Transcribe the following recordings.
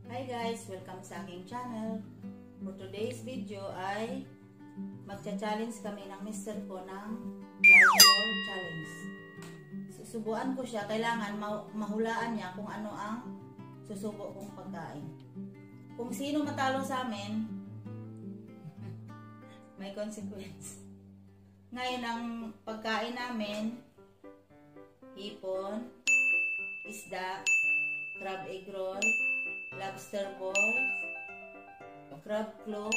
Hi guys! Welcome sa aking channel. For today's video ay magcha-challenge kami ng mister ko ng large ball challenge. Susubuan ko siya. Kailangan mahulaan niya kung ano ang susubo kong pagkain. Kung sino matalo sa amin, may consequence. Ngayon ang pagkain namin, hipon, isda, crab egg roll, lobster balls, crab claw,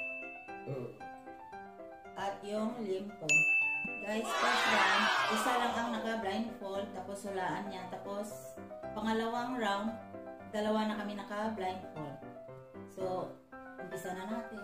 at yung limpo. Guys, first round, isa lang ang naka-blindfold, tapos hulaan niya. Tapos, pangalawang round, dalawa na kami naka-blindfold. So, umpisa na natin.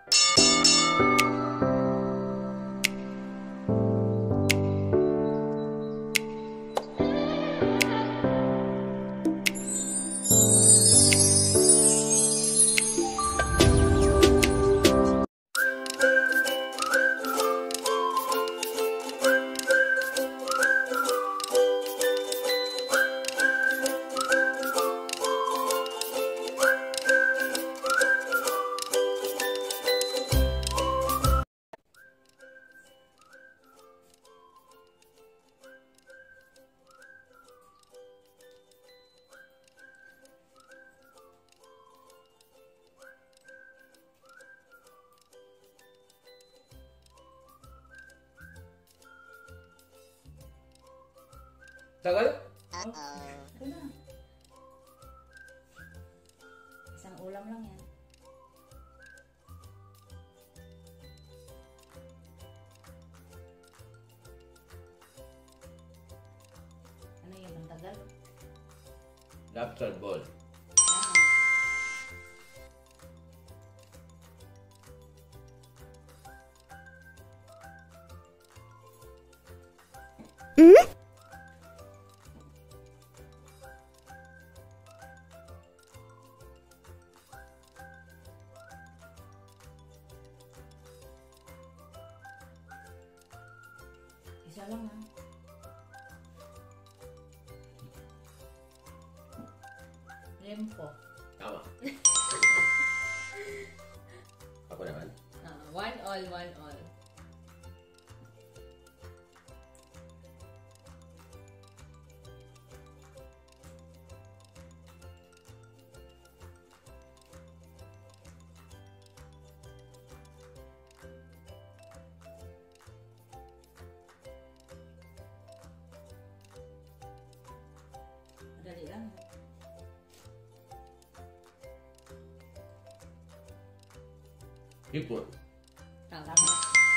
Tagal? Ito na. Isang ulam lang yan. Ano yun? Ang tagal? Lobster ball. Isa lang ha. Limpo. Tama. Ako naman. One all, one all. Dali lang. Hipon. Tama. Tama.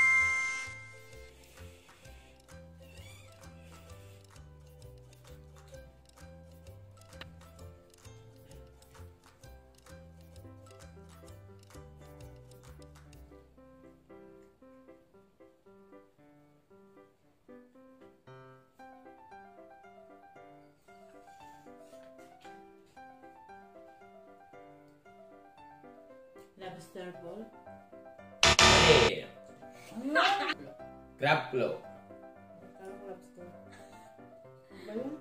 Lobster ball. Hey. Ano? Crab claw. Parang lobster. Ba yun?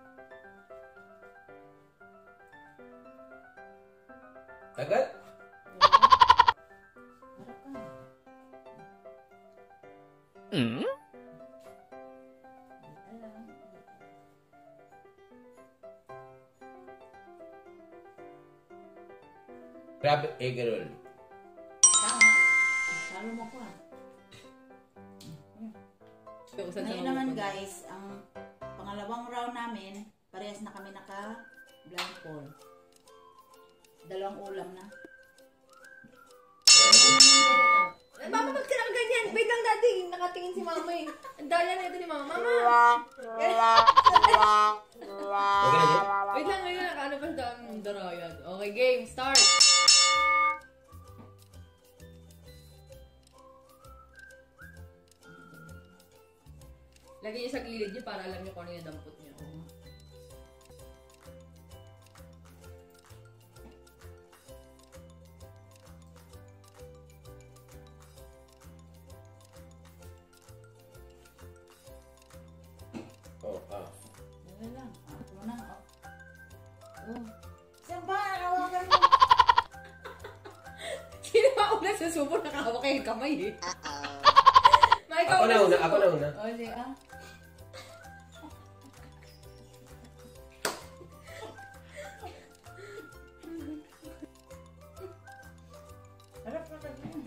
Tagal? Harap ka. Dito lang. Crab egg roll. Tama. Talo mo ko ah. Ngayon naman guys, ang pangalawang round namin, parehas na kami naka-blindfold. Dalawang ulam na. Mama, ba't ka naman ganyan? Wait lang, daddy. Nakatingin si mama eh. Ang dala na ito ni mama. Mama! Okay na din? Wait lang, ngayon nakaano pa sa darayad. Okay, game. Start! Lagay niyo sa gilid niyo para alam niyo kung ano yung dampot niyo. Oh, Dali lang. Ako na. Oh. Saan ba? Hawakan mo. nagsusubo, nakahawak kayo yung kamay eh. May Ako na una, ako na una. O, di ah. Harap na ka dyan.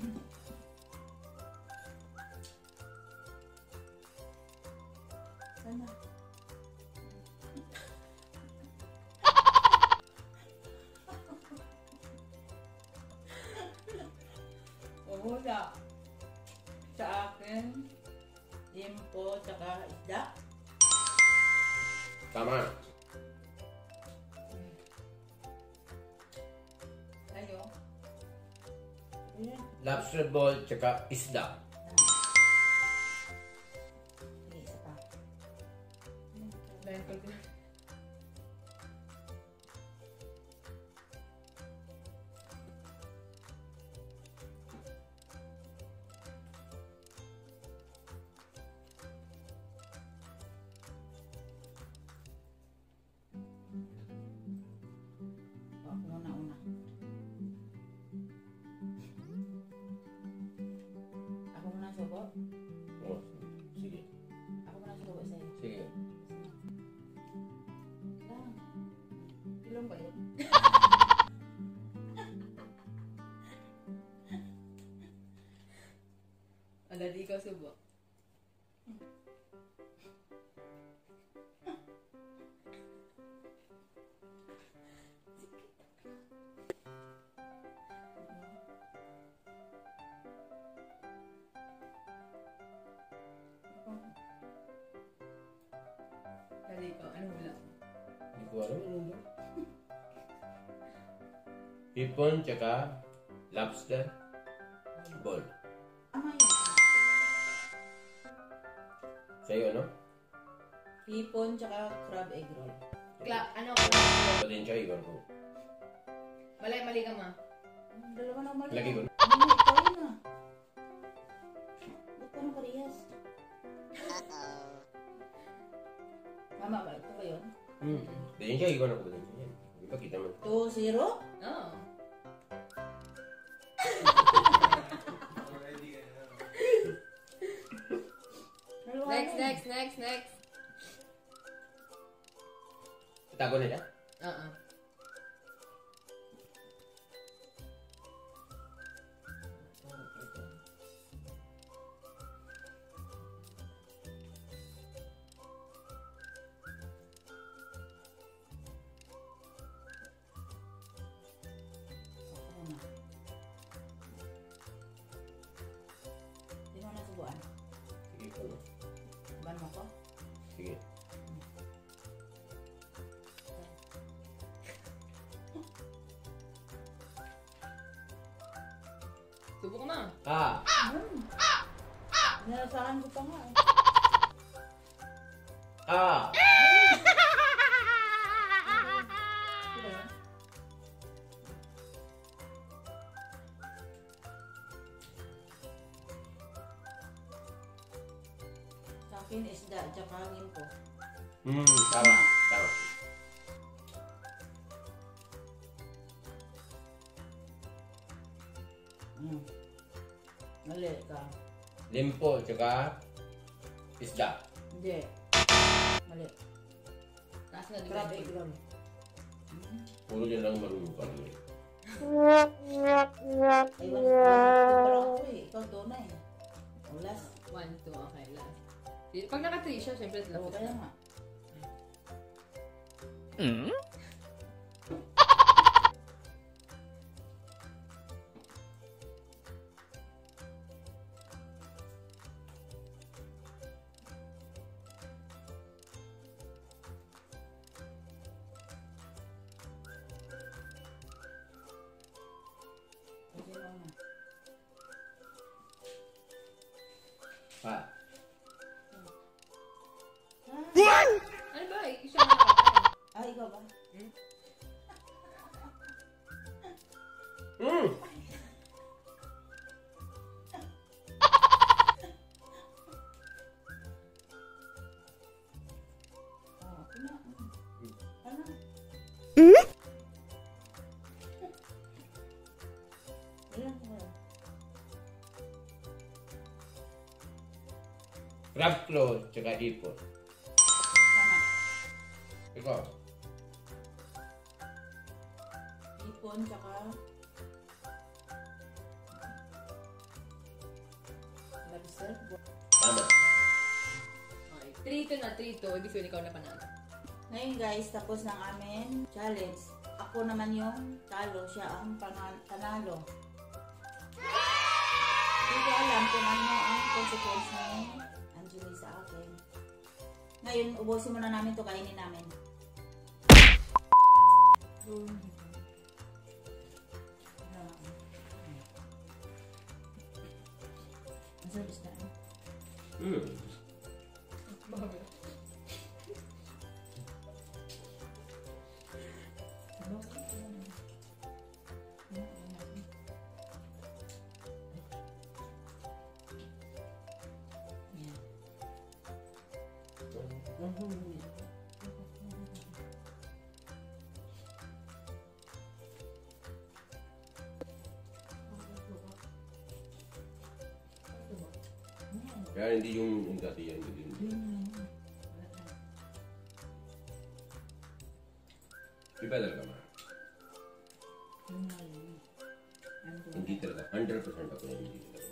Sana. Wala. Sa akin, limpo, tsaka isda. Tama. Ayo. Ayan. Lobster ball, tsaka isda. Sige, isa pa. Dahil pag... Ako muna una. Ako muna subo. Oh, sige. Ako muna subo sa'yo. Sige. Lang. Ilong ba yun? Ala, di ikaw subo. Dali ikaw, ano hula? Hindi ko alam ano ba? Hipon, tsaka lobster ball. Ama yun. Sa'yo, ano? Hipon tsaka crab egg roll. Ano? Ito din siya, iwan ko. Mali ka ma. Dalawa na mali. Lagi ko na. Ano, ikaw yun ah. Ba't ka nang parehas? Mama ba? Ito ba yun? Din siya, iwan ako din siya. Hindi pa kita mo. 2-0? Oo. Next. Itago na siya? Oo. Ako muna. Sino na subuan? Sige ko na. Ban mo ko? Sige. Subo ka ma. Ah! Nalasahan ko pa nga eh. Ah! Ito ba yun? Sa akin, isda, tsaka limpo. Tama. Tama. Mali ka. Limpo, tsaka isda. Hindi. Mali. Taas na Crab din. egg roll. Puro dyan lang marunong ka. Ay, wala ako eh. Ikaw doon eh. O last. 1, 2, okay, last. Pag naka-3 siya, syempre O last. kaya nga. O, sino na? Pa. Ano ba? Siya na nakaka. Ah, ikaw ba? Oh, ako na. Ano? Ilan ko ba? Crab claw, tsaka hipon. Tama. Ikaw. Hipon, tsaka lobster. Tama. Okay. 3-2 na, 3-2. Ibig sabihin ikaw na panalo. Ngayon guys, tapos ng amin challenge. Ako naman yung talo, siya ang panalo. Hindi ko alam kung ano ang consequence ni Angeli sa akin. Ngayon, ubusin muna namin to, kainin namin. Ang service na. Kaya hindi yung dati yan. Iba talaga ma. Hindi talaga. 100% ako na hindi talaga.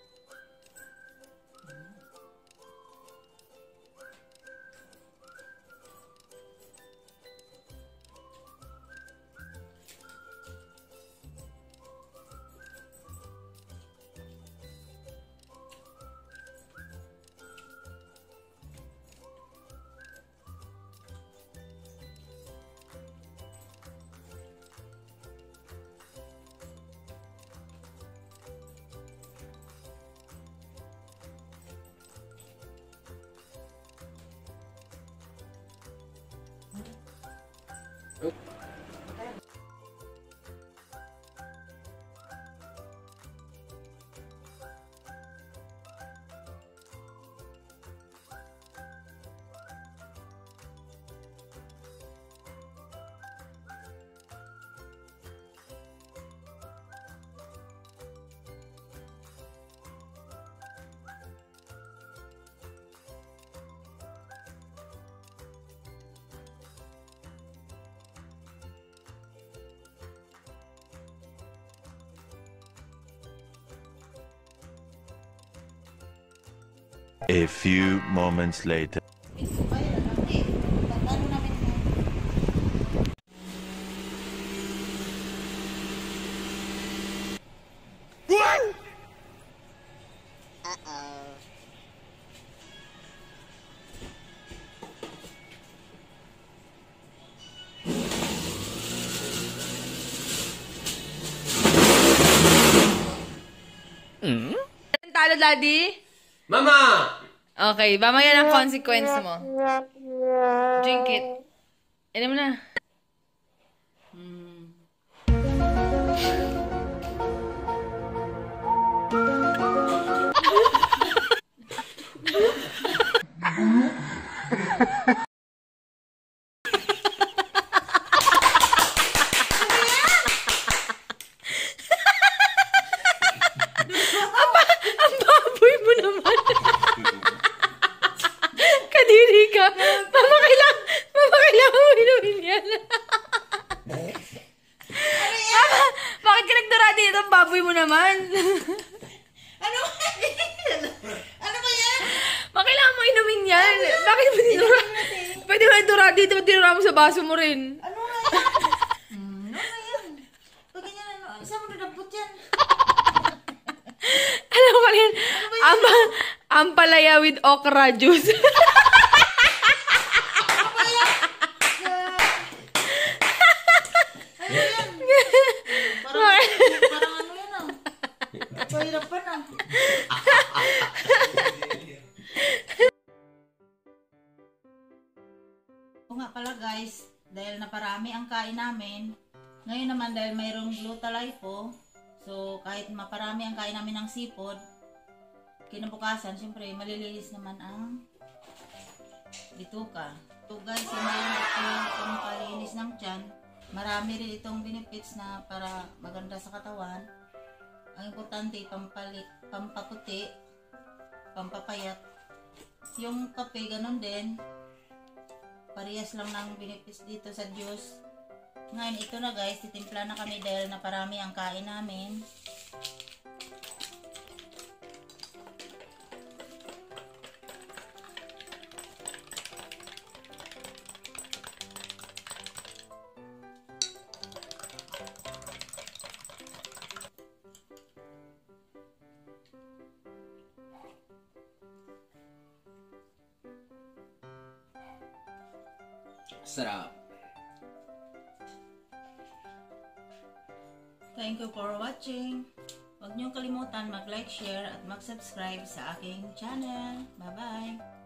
A few moments later. Talo, Daddy? Mama! Okay, mamaya ang consequence mo. Drink it. Inom mo na. Ang baboy mo naman. Kadiri ka. Mama, kailangan mo inumin yan. Mama, bakit ka nagdura dito? Ang baboy mo naman. Ano ba yan? Bakit kailangan mo inumin yan? Bakit mo dinura? Pwede mo idura dito, dinura mo sa baso mo rin. Ano nga yan? Ano nga yan? Pag ganyan, isa mo nadampot yan. Alam mo yan? Ampalaya with okra juice. Parang ano yan ah. Pahirapan ah. O nga pala guys, dahil naparami ang kain namin, ngayon naman dahil mayroong glutathione, so kahit maparami ang kain namin ng sipod, kinabukasan, syempre malilinis naman ang bituka. So guys, hindi yung palinis ng tiyan. Marami rin itong benefits na para maganda sa katawan. Ang importante, pampaputi, pampapayat, Yung kape, ganun din. Parehas lang ng binipis dito sa juice. Ngayon, ito na guys, titimpla na kami dahil naparami ang kain namin. Sarap. Thank you for watching. Huwag niyong kalimutan mag-like, share at mag-subscribe sa aking channel. Bye-bye!